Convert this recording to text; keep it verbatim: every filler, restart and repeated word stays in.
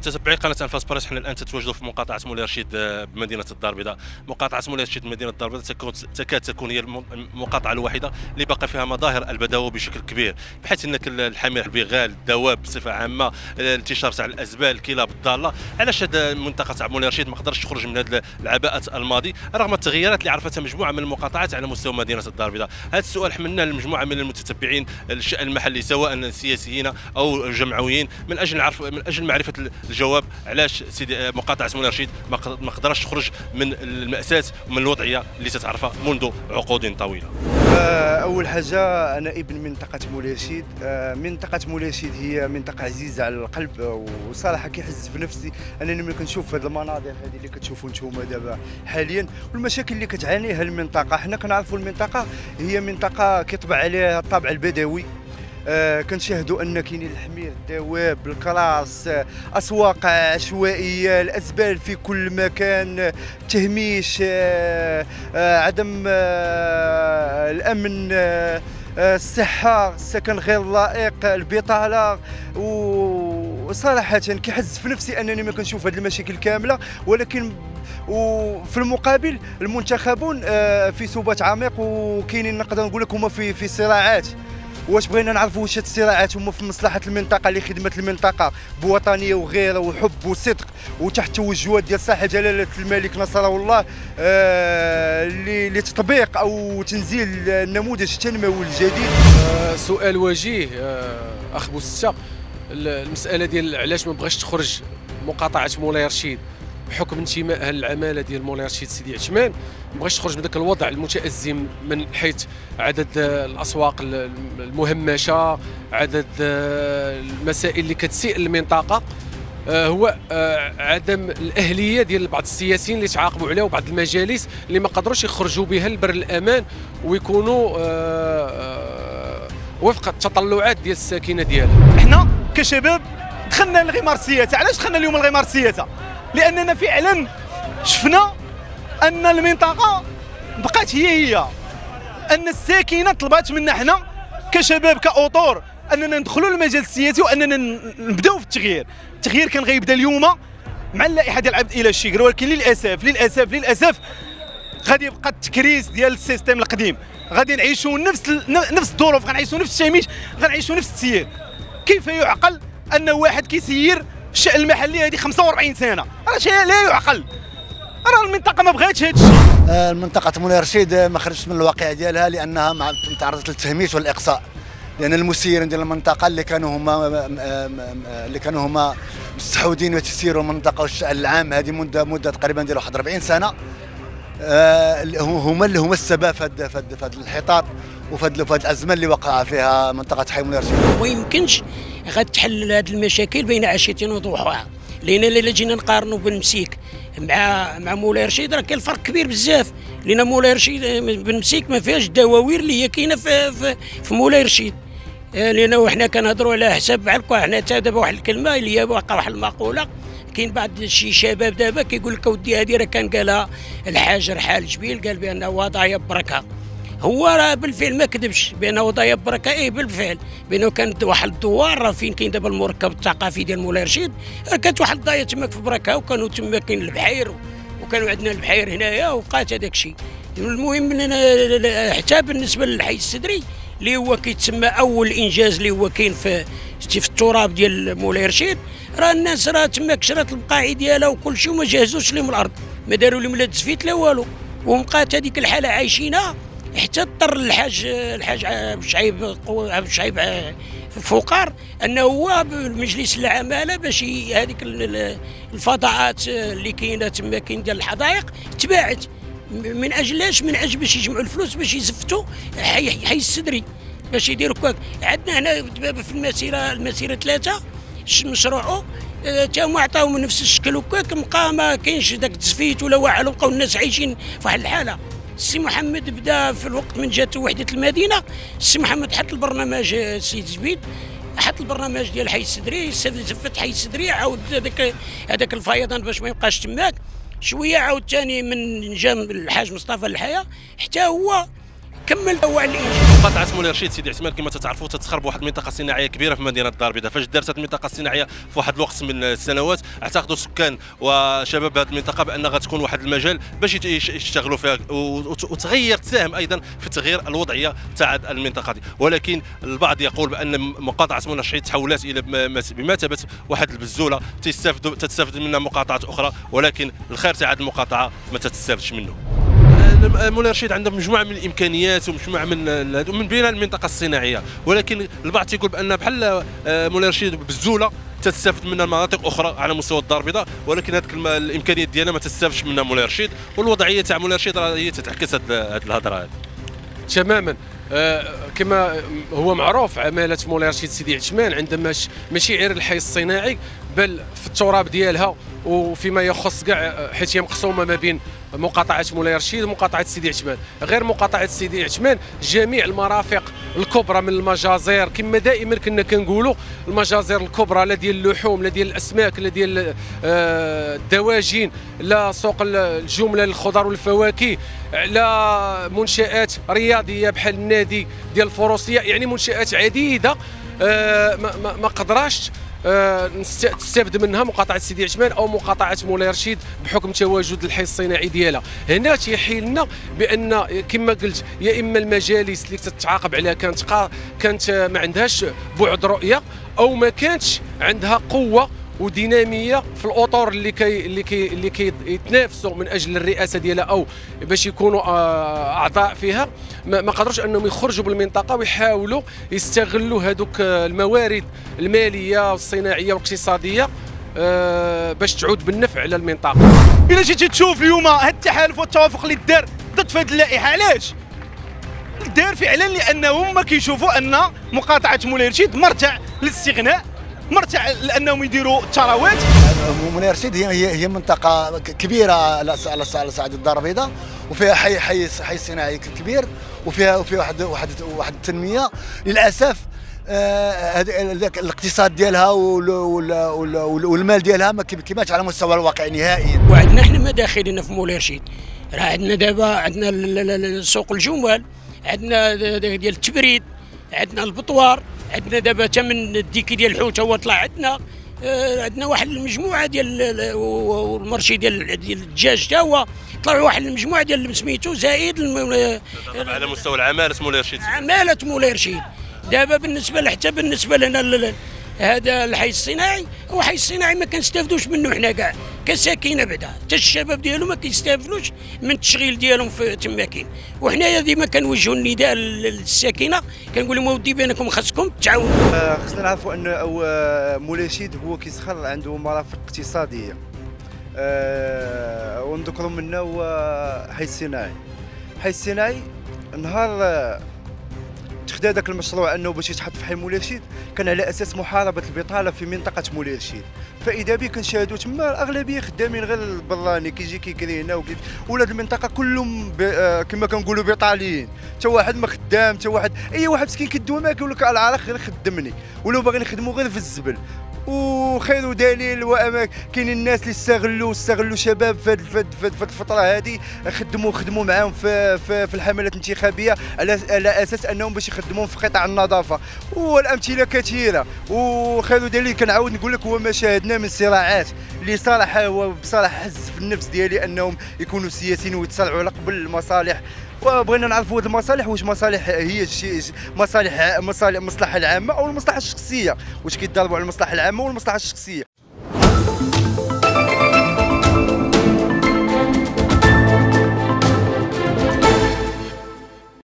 متتبعي قناه انفاس بريس، حنا الان تتواجدوا في مقاطعه مولاي رشيد بمدينه الدار البيضاء. مقاطعه مولاي رشيد بمدينه الدار البيضاء تكون تكاد تكون هي المقاطعه الوحيده اللي باقي فيها مظاهر البدوه بشكل كبير، بحيث انك الحمير، البغال، الدواب بصفه عامه، الانتشار تاع الازبال، الكلاب الضاله. علاش هذه المنطقه تاع مولاي رشيد ما قدرش تخرج من هذه العباءه الماضي رغم التغييرات اللي عرفتها مجموعه من المقاطعات على مستوى مدينه الدار البيضاء؟ هذا السؤال حملناه لمجموعه من المتتبعين الشان المحلي سواء سياسيين او جمعويين من اجل نعرف من اجل معرفه الجواب علاش سيدي مقاطعه مولاي رشيد ما قدرش تخرج من المأساة ومن الوضعيه اللي تتعرفها منذ عقود طويله. اول حاجه انا ابن منطقه مولاي رشيد. منطقه مولاي رشيد هي منطقه عزيزه على القلب، وصراحه كيحس في نفسي انني ملي كنشوف هذه المناظر هذه اللي كتشوفوا نتوما دابا حاليا والمشاكل اللي كتعانيها المنطقه. حنا كنعرفوا المنطقه هي منطقه كيطبع عليها الطابع البدوي. آه كنشاهدوا ان كاينين الحمير، الدواب، الكراس، آه اسواق عشوائيه، الازبال في كل مكان، تهميش، آه آه عدم آه الامن، آه الصحه، السكن غير لائق، البطاله. وصراحه كيحز في نفسي انني ما كنشوف هذه المشاكل كامله، ولكن وفي المقابل المنتخبون آه في سبات عميق، وكاينين نقدر نقول لك هما في في صراعات. واش بغينا نعرفوا واش هاد الصراعات هما في مصلحه المنطقه لخدمه المنطقه بوطنيه وغيره وحب وصدق وتحت توجهات ديال صاحب جلاله الملك نصره الله آه لتطبيق او تنزيل النموذج التنموي الجديد. آه سؤال وجيه آه اخ بوستة، المساله ديال علاش ما بغاش تخرج مقاطعه مولاي رشيد بحكم انتمائها للعماله ديال مولاي رشيد سيدي عثمان، ما بغاش تخرج من ذاك الوضع المتازم من حيث عدد الاسواق المهمشه، عدد المسائل اللي كتسيء المنطقه. هو عدم الاهليه ديال بعض السياسيين اللي تعاقبوا عليه وبعض المجالس اللي ما قدروش يخرجوا بها لبر الامان ويكونوا وفق التطلعات ديال الساكنه ديالها. احنا كشباب دخلنا للغمار السياسي. علاش دخلنا اليوم للغمار السياسي؟ لاننا فعلا شفنا ان المنطقه بقات هي هي، ان الساكنه طلبات منا حنا كشباب كاطور اننا ندخلوا للمجال السياسي واننا نبداو في التغيير. التغيير كان غيبدا اليوم مع اللائحه ديال العبد الى الشجر، ولكن للاسف للاسف للاسف غادي يبقى التكريس ديال السيستم القديم، غادي نعيشوا نفس نفس الظروف، غنعيشوا نفس التهميش، غنعيشوا نفس السير. كيف يعقل ان واحد كيسير في الشأن المحلي هذه خمسة وأربعين سنه؟ راه شيء لا يعقل. راه المنطقه ما بغاتش هذا الشيء. المنطقه مولاي رشيد ما خرجت من الواقع ديالها لانها تعرضت للتهميش والاقصاء، لان المسيرين ديال المنطقه اللي كانوا هما اللي كانوا هما مستحوذين وتسيروا المنطقه والشأن العام هذه مده مده تقريبا ديال واحد أربعين سنه، هما اللي هما السبب في هذا في هذا الانحطاط وفي هذه الازمه اللي وقع فيها منطقه حي مولاي رشيد. ما يمكنش غتحل هذه المشاكل بين عشيه وضحاها، لان الا جينا نقارنوا بن مسيك مع مع مولاي رشيد راه كاين فرق كبير بزاف، لان مولاي رشيد بن مسيك ما فيهاش الدواوير اللي هي كاينه في, في, في مولاي رشيد. لان حنا كنهضروا على حساب بحال حنا حتى دابا واحد الكلمه اللي هي واقع واحد المقوله، كاين بعض شي شباب دابا كيقول لك اودي هذه راه كان قالها الحاج رحال جبيل، قال بانه وضعيه بركه. هو راه بالفعل ما كذبش بانه وضعيه بركه، ايه بالفعل بانه كانت واحد الدوار راه فين كاين دابا المركب الثقافي ديال مولاي رشيد، راه كانت واحد الضايه تماك في بركه، وكانوا تما كاين البحير وكانوا عندنا البحير هنايا وبقات هذاك الشيء. المهم اننا حتى بالنسبه للحي السدري اللي هو كيتسمى اول انجاز اللي هو كاين في في التراب ديال مولاي رشيد، راه الناس راه تما كشرات البقاعي ديالها وكل شيء وما جهزوش لهم الارض، ما داروا لهم لا تزفيت لا والو، وبقات هذيك الحاله عايشينها حتى اضطر الحاج الحاج عبد الشعيب عبد الشعيب فوقار انه هو بمجلس العماله باش هذيك الفضاءات اللي كاينه تما كاين ديال الحدائق تباعت من اجل اش؟ من اجل باش يجمعوا الفلوس باش يزفتوا حي, حي السدري باش يديروا كواك. عندنا هنا دابا في المسيره المسيره ثلاثه مشروعه تا هما عطاو من نفس الشكل وكاك، بقى ما كاينش داك التزفيت ولا واعر، بقاو الناس عايشين في واحد الحاله. السي محمد بدا في الوقت من جات وحده المدينه، السي محمد حط البرنامج السيد زبيد حط البرنامج ديال حي السدري، زفت حي السدري، عاود هذاك هذاك الفيضان باش ما يبقاش تماك شويه، عاود ثاني من جام الحاج مصطفى الحياه حتى هو كمل هو على الانجاز. مقاطعه مولاي رشيد سيدي عثمان كما تتعرفوا تتخرب واحد المنطقه صناعيه كبيره في مدينه الدار البيضاء. فاش دارت هذه المنطقه الصناعيه في واحد الوقت من السنوات اعتقدوا السكان وشباب هذه المنطقه بان غتكون واحد المجال باش يشتغلوا فيها وتغير تساهم ايضا في تغيير الوضعيه تاع المنطقه دي. ولكن البعض يقول بان مقاطعه مولاي رشيد تحولت الى بمثابه واحد البزوله تستافد تستافد منها مقاطعات اخرى، ولكن الخير تاع هذه المقاطعه ما تستافدش منه. مولاي رشيد عنده مجموعه من الامكانيات ومجموعه من من بين المنطقه الصناعيه، ولكن البعض تيقول بان بحال مولاي رشيد بزوله تستافد منها مناطق اخرى على مستوى الدار البيضاء، ولكن هذيك الامكانيات ديالها ما تستافدش منها مولاي رشيد، والوضعيه تاع مولاي رشيد راه هي تتعكس هذه الهضره هذه. تماما. آه كما هو معروف عماله مولاي رشيد سيدي عثمان عندما ماشي غير الحي الصناعي بل في التراب ديالها وفيما يخص كاع، حيت هي مقسومه ما بين مقاطعه مولاي رشيد ومقاطعه سيدي عثمان. غير مقاطعه سيدي عثمان جميع المرافق الكبرى من المجازر كما دائما كنا كنقولوا، المجازر الكبرى لا ديال اللحوم لا ديال الاسماك لا ديال الدواجن لا سوق الجمله للخضر والفواكه لا منشآت رياضيه بحال النادي ديال الفروسيه، يعني منشآت عديده ما ما قدراش تستافد منها مقاطعه سيدي عثمان او مقاطعه مولاي رشيد بحكم تواجد الحي الصناعي ديالها. هنا تيحيل لنا بان كما قلت يا اما المجالس اللي تتعاقب عليها كانت كانت ما عندهاش بعد رؤيه او ما كانتش عندها قوه وديناميه في الاطر اللي كي اللي كي اللي كيتنافسوا من اجل الرئاسه ديالها او باش يكونوا اعضاء فيها، ما قدروش انهم يخرجوا بالمنطقه ويحاولوا يستغلوا هذوك الموارد الماليه والصناعيه والاقتصاديه باش تعود بالنفع على المنطقه. الا جيتي تشوف اليوم هذا التحالف والتوافق اللي دار ضد هذه اللائحه، علاش دار؟ فعلا لانهم ما كيشوفوا ان مقاطعه مولاي رشيد مرجع للاستغناء، مرتع لانهم يديروا الثروات. مولاي رشيد هي هي هي منطقه كبيره على على صعيد الدار البيضاء، وفيها حي حي حي صناعي كبير، وفيها وفيها واحد واحد واحد التنميه. للاسف هذاك الاقتصاد ديالها والمال ديالها ما كيماش على مستوى الواقع نهائيا. وعندنا احنا مداخلنا في مولاي رشيد، راه عندنا دابا عندنا سوق الجمال، عندنا ديال التبريد، عندنا البطوار، عندنا دابا ثمن الديكي ديال الحوت هو طلع عندنا، آه عندنا واحد المجموعه ديال والمرشي ديال ديال الدجاج تا هو طلعوا واحد المجموعه ديال سميتو زائد على مستوى العماله مولاي رشيد. عماله مولاي رشيد دابا بالنسبه حتى بالنسبه لنا هذا الحي الصناعي، هو حي الصناعي ما كنستافدوش منه حنا كاع كساكنه بعدا، حتى الشباب ديالو ما كيستافدوش من التشغيل ديالهم في تماكين. وحنايا ديما كنوجهوا النداء للساكنه كنقول لهم اودي بينكم خاصكم تعاونوا. خصنا نعرفوا ان مولاي رشيد هو كيسخر عنده مرافق اقتصاديه، أه ونذكروا منه هو حي الصناعي. حي الصناعي نهار تخدا ذاك المشروع انه باش يتحط في حي مولاي رشيد كان على اساس محاربه البطاله في منطقه مولاي رشيد، فاذا بك كنشاهدوا تما الاغلبيه خدامين غير البراني كيجي كيكري هنا ولاد المنطقه كلهم كما كنقولوا بطاليين، حتى واحد ما خدام، حتى واحد اي واحد مسكين كيدوي معاك يقول لك العراق غير خدمني، ولو باغيين يخدموا غير في الزبل. وخير دليل واماك كاين الناس اللي استغلوا استغلوا شباب في هذه الفتره هذه، خدموا خدموا معاهم في في, في الحملات الانتخابيه على على اساس انهم باش يخدمون في قطاع النظافه، والامثله كثيره. وخير دليل كنعاود نقول لك هو ما شاهدنا من صراعات اللي صراحه هو بصراحه حز في النفس ديالي انهم يكونوا سياسيين ويتصارعوا على قبل المصالح. وبغينا نعرفوا هذه المصالح واش مصالح هي شي مصالح مصالح المصلحه العامه او المصلحه الشخصيه، واش كيضربوا على المصلحه العامه والمصلحه الشخصيه.